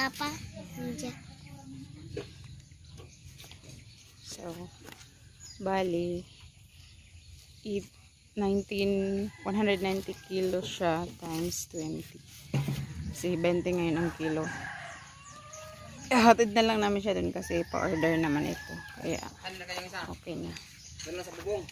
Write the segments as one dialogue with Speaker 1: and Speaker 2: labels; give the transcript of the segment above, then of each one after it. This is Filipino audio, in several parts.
Speaker 1: Papa. Nandiyan.
Speaker 2: So, bali, 190 kilos siya times 20. Kasi 20 ngayon ang kilo. Hatid na lang namin siya dun kasi pa-order naman ito. Kaya, okay na.
Speaker 3: Doon lang sa bubong.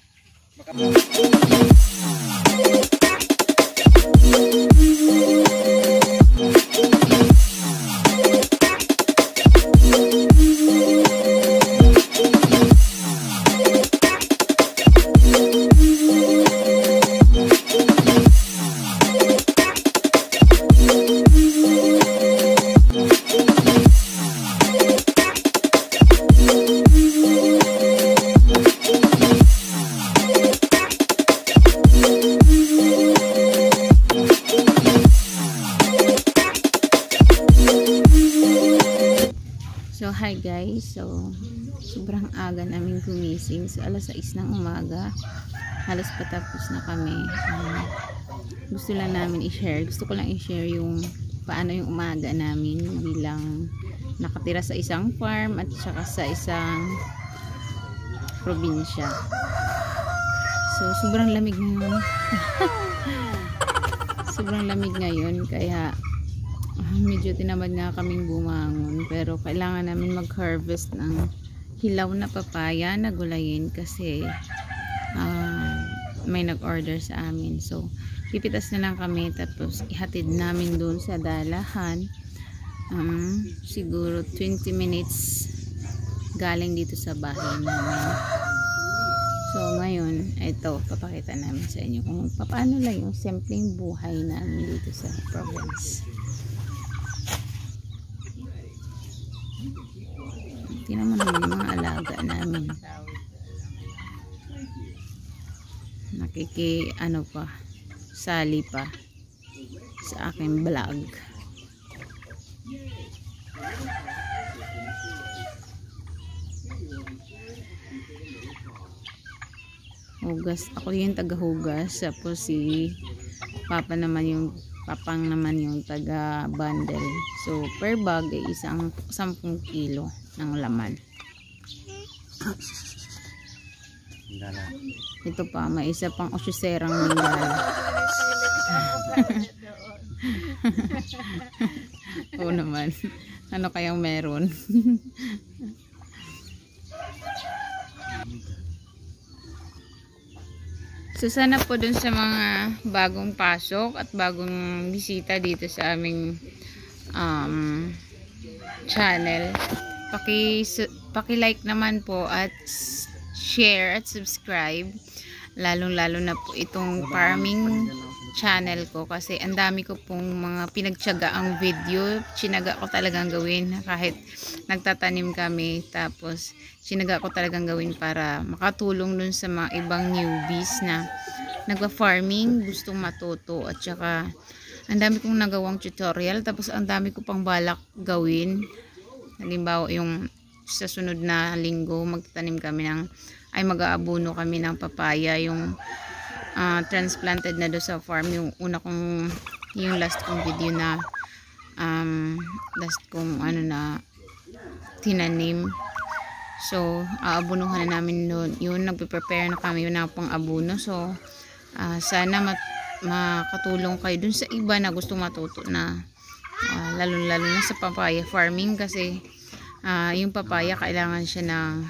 Speaker 2: So, hi guys. So, sobrang aga namin gumising. So, alas 6 ng umaga. Halos patapos na kami. Gusto lang namin i-share. Gusto ko lang i-share yung paano yung umaga namin bilang nakatira sa isang farm at saka sa isang probinsya. So, sobrang lamig ngayon. Sobrang lamig ngayon. Kaya, medyo tinamad nga kaming bumangon, pero kailangan namin mag-harvest ng hilaw na papaya na gulayin kasi may nag-order sa amin. So pipitas na lang kami tapos ihatid namin doon sa dalahan. Siguro 20 minutes galing dito sa bahay namin. So ngayon, ito papakita namin sa inyo kung paano lang yung simpleng buhay namin dito sa province. Tingnan mo naman yung mga alaga namin. Sali pa sa aking vlog. Hugas. Ako yung taga-hugas. Tapos si Papang naman yung taga-bundle. So, per bag ay 10 kilo ng laman. Ito pa, may isa pang osyserang ningala. Oo naman. Ano kayang meron? So, sana po dun sa mga bagong pasok at bagong bisita dito sa aming channel, paki-like naman po at share at subscribe, lalong-lalo na po itong farming channel ko kasi ang dami ko pong mga pinagtiyagaang video. Chinaga ko talagang gawin kahit nagtatanim kami, tapos chinaga ko talagang gawin para makatulong dun sa mga ibang newbies na nagpa-farming, gustong matuto, at saka ang dami kong nagawang tutorial, tapos ang dami ko pang balak gawin. Halimbawa, yung sa sunod na linggo mag-aabuno kami ng papaya, yung transplanted na do sa farm, yung last kong video na tinanim. So aabunuhan na namin yun, nagpe-prepare na kami yun na pang abuno. So sana makatulong kayo dun sa iba na gusto matuto na lalo na sa papaya farming kasi yung papaya kailangan siya ng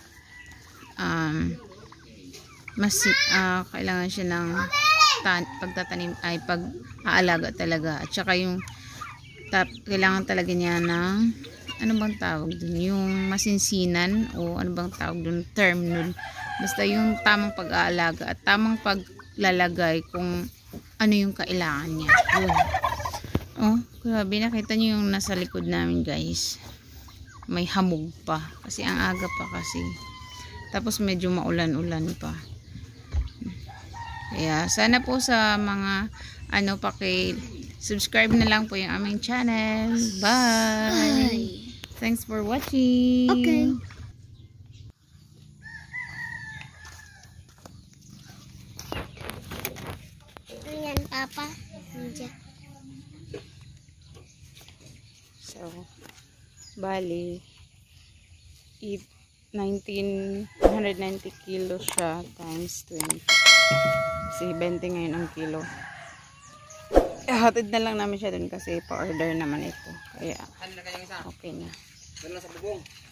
Speaker 2: kailangan siya ng pagtatanim ay pag-aalaga talaga, at saka yung kailangan talaga niya ng ano bang tawag dun, yung masinsinan o ano bang tawag dun, term nun, basta yung tamang pag-aalaga at tamang paglalagay kung ano yung kailangan niya. Oh, grabe, nakita niyo yung nasa likod namin guys, may hamog pa kasi ang aga pa kasi, tapos medyo maulan-ulan pa. Kaya sana po sa mga paki-subscribe na lang po yung aming channel. Bye! Thanks for watching.
Speaker 1: Okay. Ayan, Papa. Nandiyan.
Speaker 2: So, So, bali, 190 kilos siya times 20. Kasi 20 ngayon ang kilo. Hatid na lang namin siya dun kasi pa-order naman ito. Kaya, okay na.